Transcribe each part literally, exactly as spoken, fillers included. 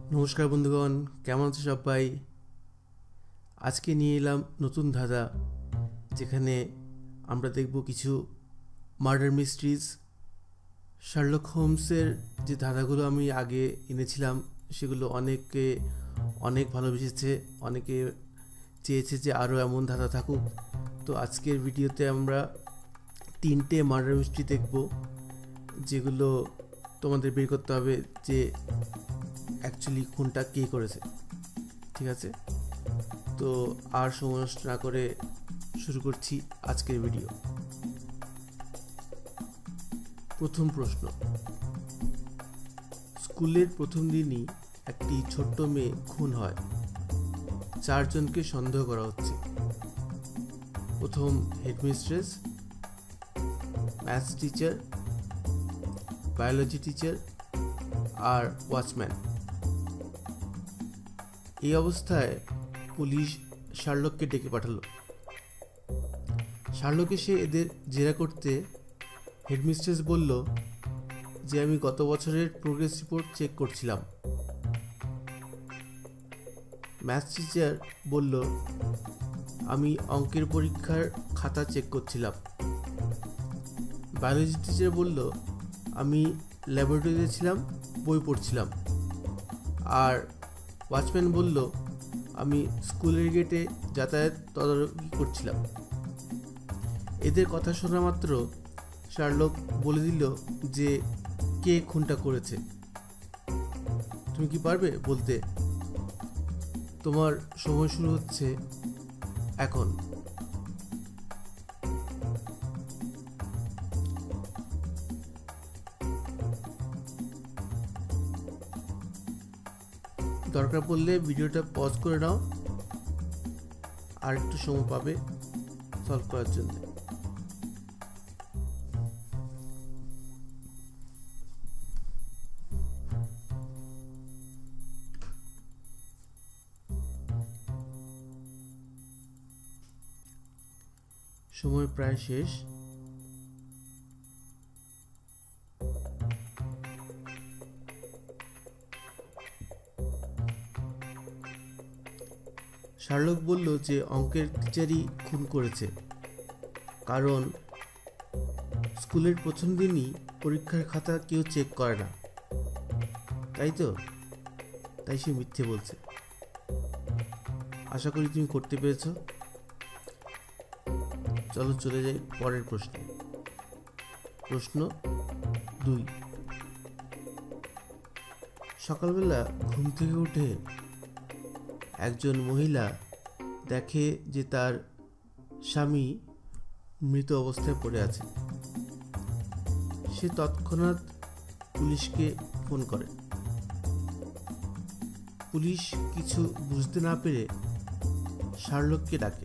নমস্কার বন্ধুগণ, কেমন আছো সবাই? আজকে নিয়ে এলাম নতুন ধাঁধা, যেখানে আমরা দেখব কিছু মার্ডার মিস্ট্রিজ। শার্লক হোমসের যে ধাঁধাগুলো আমি আগে এনেছিলাম সেগুলো অনেকে অনেক ভালোবেসেছে, অনেকে চেয়েছে যে আরও এমন ধাঁধা থাকুক। তো আজকের ভিডিওতে আমরা তিনটে মার্ডার মিস্ট্রি দেখব, যেগুলো তোমাদের বের করতে হবে যে অ্যাকচুয়ালি খুনটা কে করেছে। ঠিক আছে, তো আর সময় নষ্ট না করে শুরু করছি আজকের ভিডিও। প্রথম প্রশ্ন, স্কুলের প্রথম দিনই একটি ছোট্ট মেয়ে খুন হয়, চারজনকে সন্দেহ করা হচ্ছে। প্রথম headmistress, maths teacher, biology teacher আর ওয়াচম্যান। এই অবস্থায় পুলিশ শার্লককে ডেকে পাঠালো। শার্লক এসে এদের জেরা করতে হেডমিস্ট্রেস বলল যে আমি গত বছরের প্রোগ্রেস রিপোর্ট চেক করছিলাম। ম্যাথস টিচার বলল আমি অঙ্কের পরীক্ষার খাতা চেক করছিলাম। বায়োলজি টিচার বলল আমি ল্যাবরেটরিতে ছিলাম, বই পড়ছিলাম। আর ওয়াচম্যান বলল আমি স্কুলের গেটে যাতায়াত তদারকি করছিলাম। এদের কথা শোনা মাত্র শার্লক বলে দিল যে কে খুনটা করেছে। তুমি কি পারবে বলতে? তোমার সময় শুরু হচ্ছে এখন। দরকার পড়লে ভিডিওটা পজ করে নাও, আর একটু সময় পাবে সলভ করার জন্য। সময় প্রায় শেষ। শার্লক বলল যে অঙ্কের টিচারই খুন করেছে, কারণ স্কুলের প্রথম দিনই পরীক্ষার খাতা কেউ চেক করে না, তাই তো? তাই সে মিথ্যে বলছে। আশা করি তুমি করতে পেরেছো। চলো চলে যাই পরের প্রশ্নে। প্রশ্ন দুই, সকালবেলা ঘুম থেকে উঠে একজন মহিলা দেখে যে তার স্বামী মৃত অবস্থায় পড়ে আছে। সে তৎক্ষণাৎ পুলিশকে ফোন করে। পুলিশ কিছু বুঝতে না পেরে শার্লককে ডাকে।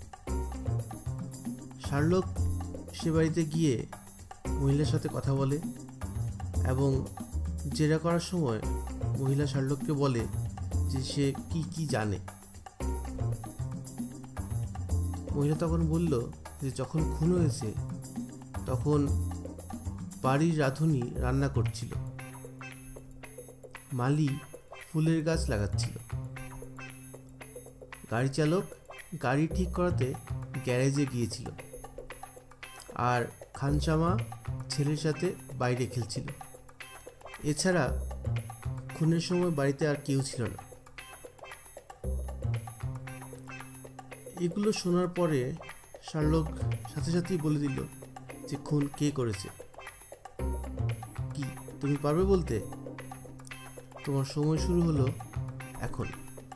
শার্লক সে বাড়িতে গিয়ে মহিলার সাথে কথা বলে এবং জেরা করার সময় মহিলা শার্লককে বলে যে সে কি কি জানে। মহিলা তখন বলল যে যখন খুন হয়েছে তখন বাড়ির রাঁধুনি রান্না করছিল, মালি ফুলের গাছ লাগাচ্ছিল, গাড়ি চালক গাড়ি ঠিক করাতে গ্যারেজে গিয়েছিল, আর খানসামা ছেলের সাথে বাইরে খেলছিল। এছাড়া খুনের সময় বাড়িতে আর কেউ ছিল না। এগুলো শোনার পরে শার্লক সাথে সাথেই বলে দিল যে খুন কে করেছে। কি তুমি পারবে বলতে? তোমার সময় শুরু হলো এখন।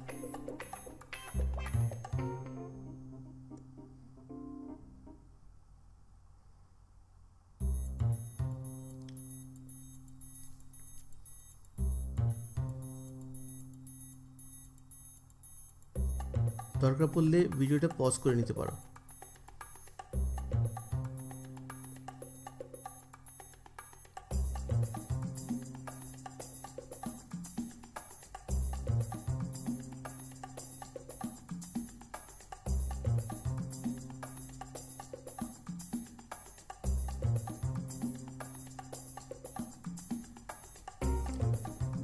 দরকার পড়লে ভিডিওটা পজ করে নিতে পারো।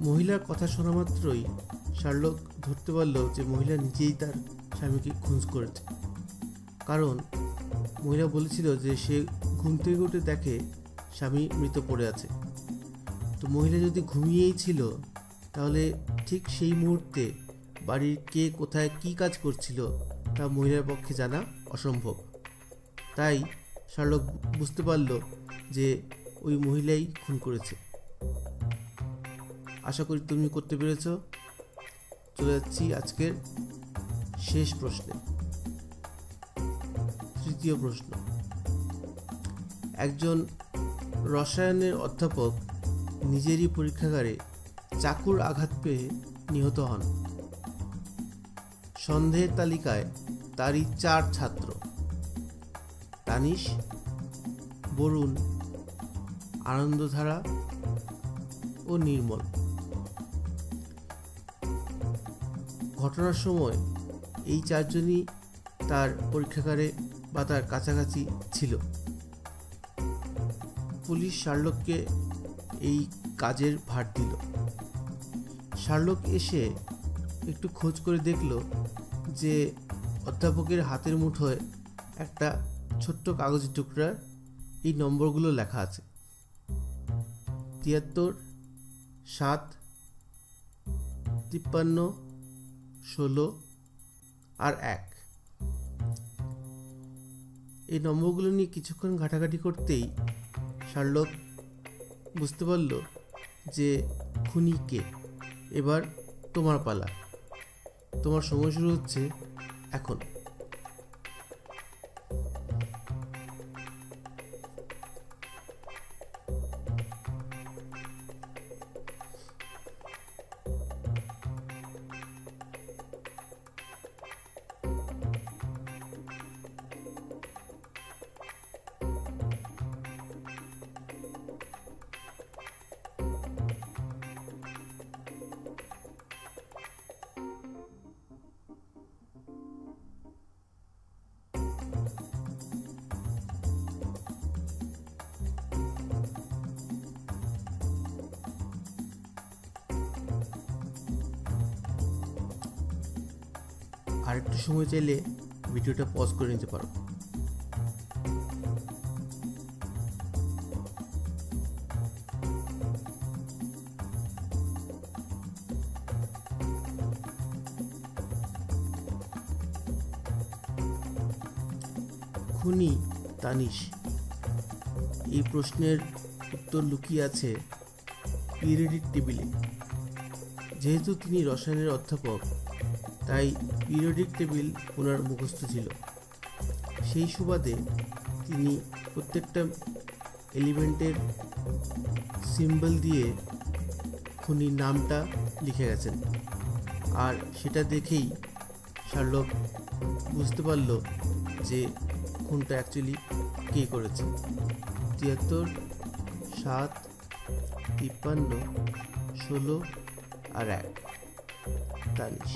মহিলার কথা শোনা মাত্রই শার্লক ধরতে পারল যে মহিলা নিজেই তার স্বামীকে খুন করেছে। কারণ মহিলা বলেছিল যে সে ঘুম থেকে উঠে দেখে স্বামী মৃত পড়ে আছে। তো মহিলা যদি ঘুমিয়েই ছিল তাহলে ঠিক সেই মুহূর্তে বাড়ির কে কোথায় কি কাজ করছিল তা মহিলার পক্ষে জানা অসম্ভব। তাই শার্লক বুঝতে পারল যে ওই মহিলাই খুন করেছে। আশা করি তুমি করতে পেরেছ। চলে যাচ্ছি আজকের শেষ প্রশ্নে। তৃতীয় প্রশ্ন, একজন রসায়নের অধ্যাপক নিজেরই পরীক্ষাগারে চাকুর আঘাত পেয়ে নিহত হন। সন্দেহের তালিকায় তারই চার ছাত্র, তানিশ, বরুণ, আনন্দধারা ও নির্মল। ঘটনার সময় এই চারজনই তার পরীক্ষাগারে বা তার কাছাকাছি ছিল। পুলিশ শার্লককে এই কাজের ভার দিল। শার্লক এসে একটু খোঁজ করে দেখল যে অধ্যাপকের হাতের মুঠোয় একটা ছোট্ট কাগজের টুকরা এই নম্বরগুলো লেখা আছে, তিয়াত্তর, সাত, তিপ্পান্ন, ষোলো আর এক। এই নম্বরগুলো নিয়ে কিছুক্ষণ ঘাটাঘাটি করতেই শার্লক বুঝতে পারল যে খুনি কে। এবার তোমার পালা, তোমার সময় শুরু হচ্ছে এখন। আর একটু সময় চাইলে ভিডিওটা পজ করে নিতে পারো। খুনি তানিশ। এই প্রশ্নের উত্তর লুকিয়ে আছে পিরিয়ডিক টেবিলে। যেহেতু তিনি রসায়নের অধ্যাপক, তাই পিরিয়ডিক টেবিল ওনার মুখস্থ ছিল। সেই সুবাদে তিনি প্রত্যেকটা এলিমেন্টের সিম্বল দিয়ে খুনির নামটা লিখে গেছেন। আর সেটা দেখেই শার্লক বুঝতে পারল যে খুনটা অ্যাকচুয়ালি কে করেছে। তিয়াত্তর, সাত, তিপ্পান্ন, ষোলো আর এক, তানিশ।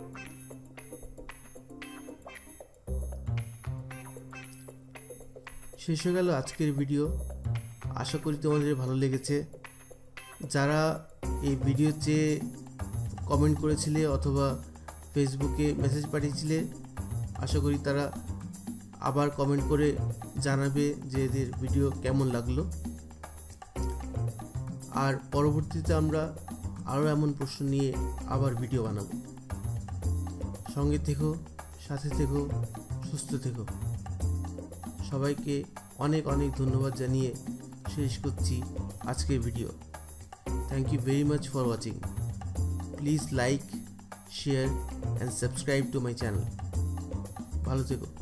শেষ হয়ে গেল আজকের ভিডিও। আশা করি তোমাদের ভালো লেগেছে। যারা এই ভিডিও চেয়ে কমেন্ট করেছিলে অথবা ফেসবুকে মেসেজ পাঠিয়েছিলে, আশা করি তারা আবার কমেন্ট করে জানাবে যে এদের ভিডিও কেমন লাগলো। আর পরবর্তীতে আমরা আরও এমন প্রশ্ন নিয়ে আবার ভিডিও বানাবো। সঙ্গে থেকো, সাথে থেকো, সুস্থ থেকো। সবাইকে অনেক অনেক ধন্যবাদ জানিয়ে শেষ করছি আজকের video. Thank you very much for watching. Please like, share and subscribe to my channel. ভালো থেকো।